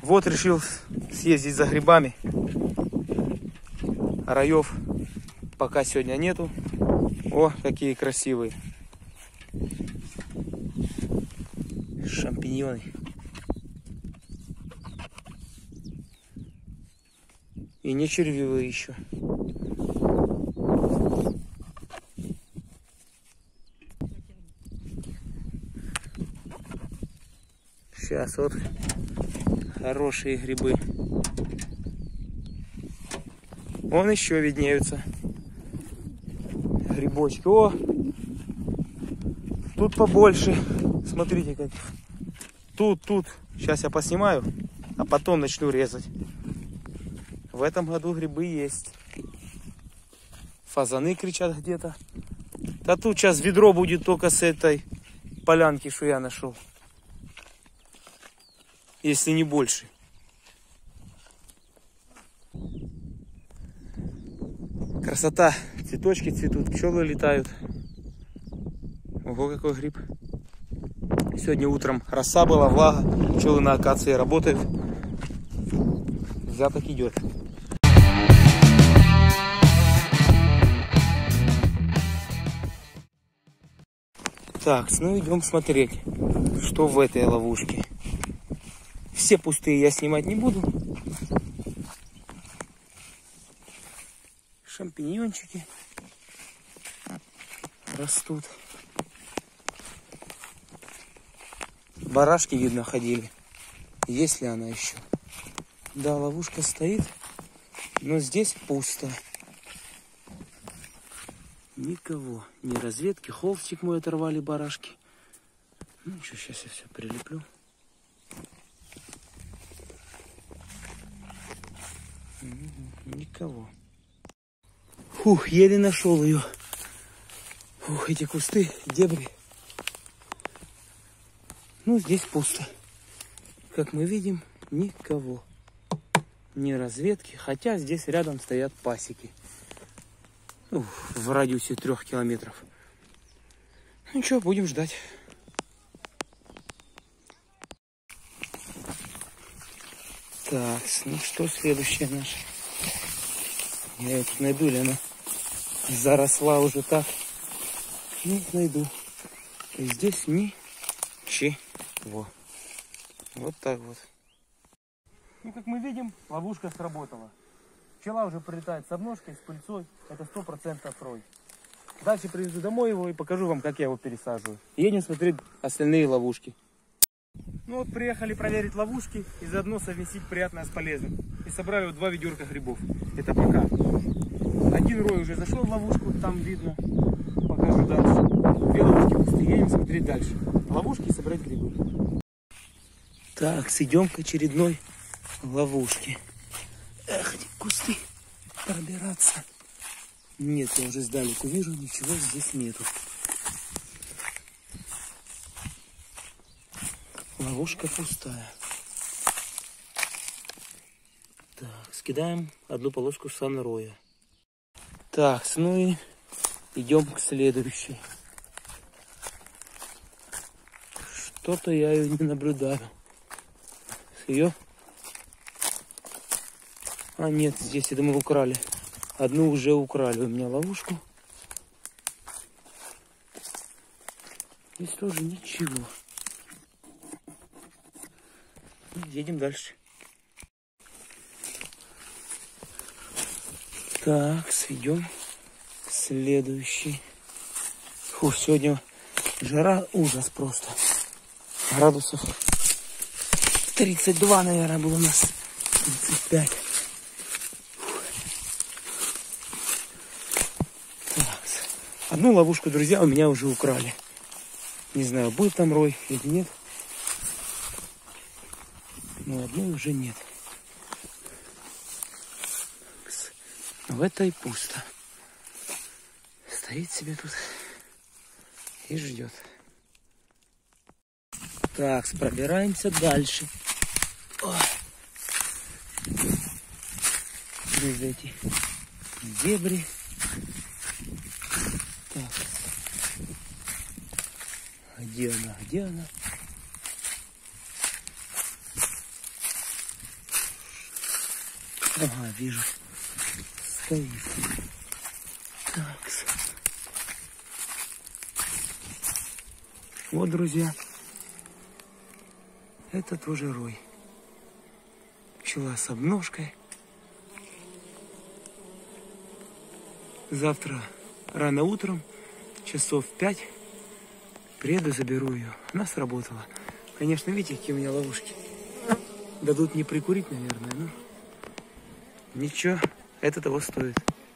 Вот решил съездить за грибами. Раев пока сегодня нету. О, какие красивые шампиньоны. И не червивые еще. Сейчас вот хорошие грибы. Вон еще виднеются грибочки. О, тут побольше. Смотрите как. Тут. Сейчас я поснимаю, а потом начну резать. В этом году грибы есть. Фазаны кричат где-то. Да тут сейчас ведро будет только с этой полянки, что я нашел. Если не больше. Красота. Цветочки цветут, пчелы летают. Ого, какой гриб. Сегодня утром роса была, влага. Пчелы на акации работают. Запах идет. Так, ну идем смотреть, что в этой ловушке. Все пустые я снимать не буду. Шампиньончики растут. Барашки, видно, ходили. Есть ли она еще? Да, ловушка стоит, но здесь пусто. Никого. Ни разведки. Холстик мой оторвали барашки. Ну что, сейчас я все прилеплю. Никого. Фух, еле нашел ее. Фух, эти кусты, дебри. Ну, здесь пусто. Как мы видим, никого. Ни разведки. Хотя здесь рядом стоят пасеки. Ну, в радиусе 3 километров. Ну что, будем ждать. Так, ну что следующее наше? Я ее тут найду, или она заросла уже так? Ну, найду. И здесь ничего. Вот так вот. Ну, как мы видим, ловушка сработала. Пчела уже прилетает с обножкой, с пыльцой. Это 100% рой. Дальше привезу домой его и покажу вам, как я его пересаживаю. Едем смотреть остальные ловушки. Ну вот, приехали проверить ловушки и заодно совместить приятное с полезным. И собрали вот 2 ведерка грибов. Это пока. Один рой уже зашел в ловушку, там видно. Покажу дальше. 2 ловушки пустые. Едем смотреть дальше. Ловушки и собрать грибы. Так, идем к очередной ловушке. Эх, эти кусты пробираться. Нет, я уже сдалеку вижу, ничего здесь нету. Ловушка пустая. Так, скидаем одну полоску санроя. Так, ну и идем к следующей. Что-то я ее не наблюдаю. Ее? А нет, здесь, я думаю, украли. Одну уже украли у меня ловушку. Здесь тоже ничего. Едем дальше. Так, идем к следующий. Фу, сегодня жара ужас просто. Градусов 32, наверное, было у нас. 35. Так, одну ловушку, друзья, у меня уже украли. Не знаю, будет там рой или нет. Но одной уже нет. В этой пусто. Стоит себе тут и ждет. Так, пробираемся дальше. Через эти дебри. Так. Где она? Где она? Ага, вижу. Стоит. Так. Вот, друзья. Это тоже рой. Пчела с обножкой. Завтра рано утром, часов 5, приеду, заберу ее. Она сработала. Конечно, видите, какие у меня ловушки. Дадут не прикурить, наверное, но ничего, это того стоит.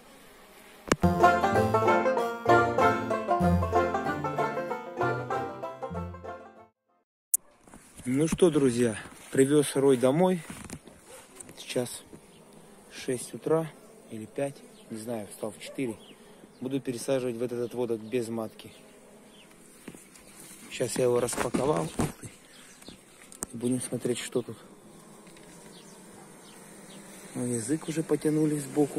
Ну что, друзья, привез рой домой. Сейчас 6 утра или 5, не знаю, встал в 4. Буду пересаживать в этот отводок без матки. Сейчас я его распаковал. Будем смотреть, что тут. Язык уже потянули сбоку.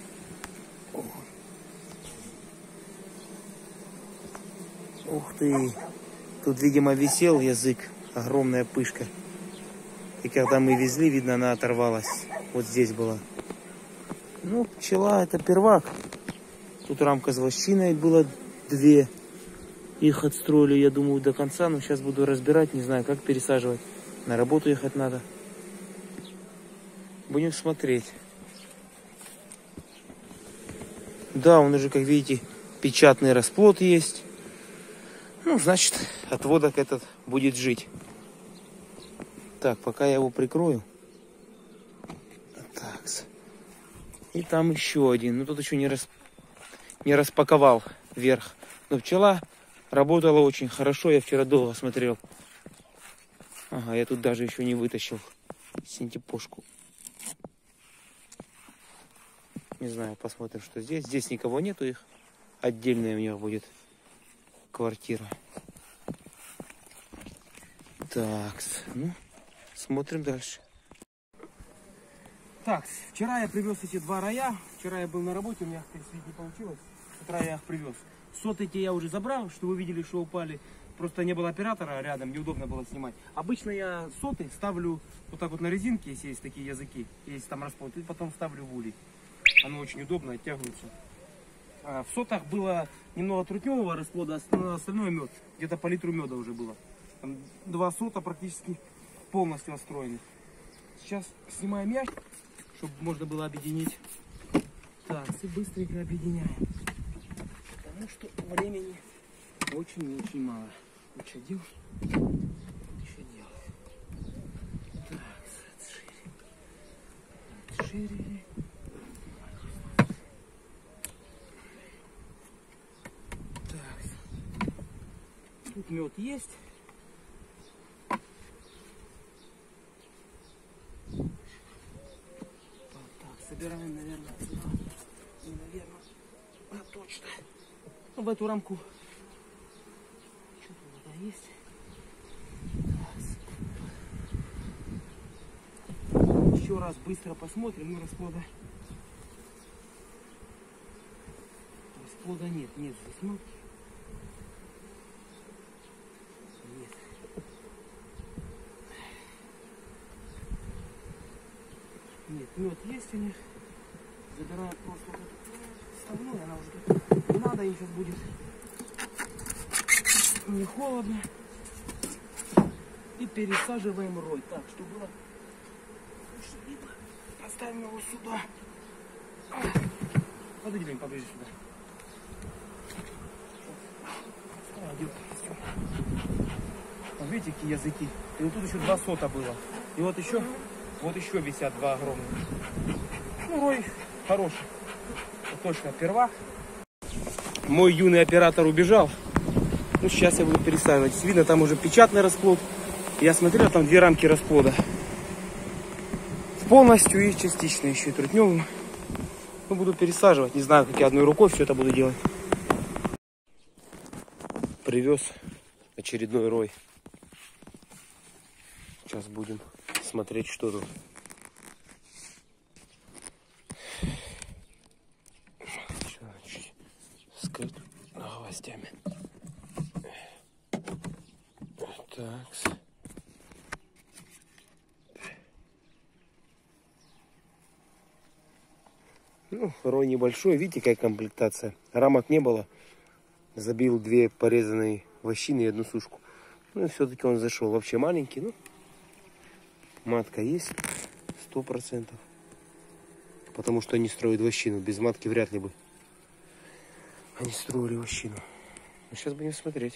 Ух ты! Тут, видимо, висел язык. Огромная пышка. И когда мы везли, видно, она оторвалась. Вот здесь была. Ну, пчела, это первак. Тут рамка с вощиной было 2. Их отстроили, я думаю, до конца. Но сейчас буду разбирать, не знаю, как пересаживать. На работу ехать надо. Будем смотреть. Да, он уже, как видите, печатный расплод есть. Ну, значит, отводок этот будет жить. Так, пока я его прикрою. Так. И там еще один. Ну, тут еще не распаковал вверх. Но пчела работала очень хорошо. Я вчера долго смотрел. Ага, я тут даже еще не вытащил синтепошку. Не знаю, посмотрим, что здесь. Здесь никого нету их. Отдельная у них будет квартира. Так, ну, смотрим дальше. Так, вчера я привез эти 2 роя. Вчера я был на работе, у меня пересветить не получилось. С утра я их привез. Соты те я уже забрал, что вы видели, что упали. Просто не было оператора рядом, неудобно было снимать. Обычно я соты ставлю вот так вот на резинке, если есть такие языки, если там расплод, и потом ставлю в улей. Оно очень удобно, оттягивается. В сотах было немного трутневого расплода, остальное мед. Где-то по литру меда уже было. Там 2 сота практически полностью отстроены. Сейчас снимаем ящик, чтобы можно было объединить. Так, и быстренько объединяем. Потому что времени очень мало. Ну что делать? Что делать? Так, отширили. Тут мед есть. Вот так, собираем, наверное, сюда. Не, наверное, а точно. Ну, в эту рамку. Что тут вода есть? Так. Еще раз быстро посмотрим. Ну, расплода. Расплода нет здесь матки. Нет, мед есть у них. Забираем просто вот эту вставную, она уже не надо, им сейчас будет не холодно. И пересаживаем рой. Так, чтобы было лучше видно, поставим его сюда. Подойдем поближе сюда. Вот видите, какие языки. И вот тут еще 2 сота было. И вот еще висят 2 огромных. Ну, рой хороший. Это точно первак. Мой юный оператор убежал. Ну, сейчас я буду пересаживать. Видно, там уже печатный расплод. Я смотрел, там 2 рамки расплода. Полностью и частично еще и трутневым. Ну, буду пересаживать. Не знаю, как я одной рукой все это буду делать. Привез очередной рой. Сейчас будем смотреть, что тут. Чуть скрыт гвоздями. Так. Ну, рой небольшой. Видите, какая комплектация. Рамок не было. Забил 2 порезанные вощины и 1 сушку. Ну и все-таки он зашел. Вообще маленький, ну. Матка есть 100%. Потому что они строят вощину. Без матки вряд ли бы они строили вощину. Но сейчас будем смотреть.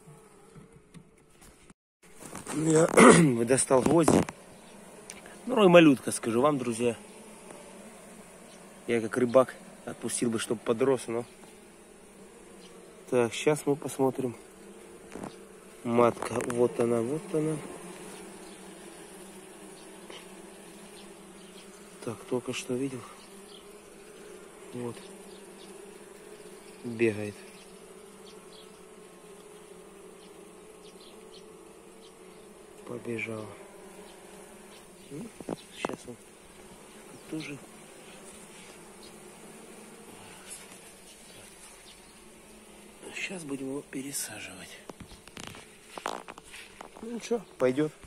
Ну, я достал гвозди. Ну, рой малютка, скажу вам, друзья. Я как рыбак отпустил бы, чтобы подрос, но... Так, сейчас мы посмотрим. Матка, вот она, вот она. Так, только что видел. Вот. Бегает. Побежала. Ну, сейчас он тоже. Сейчас будем его пересаживать. Ну что, пойдет.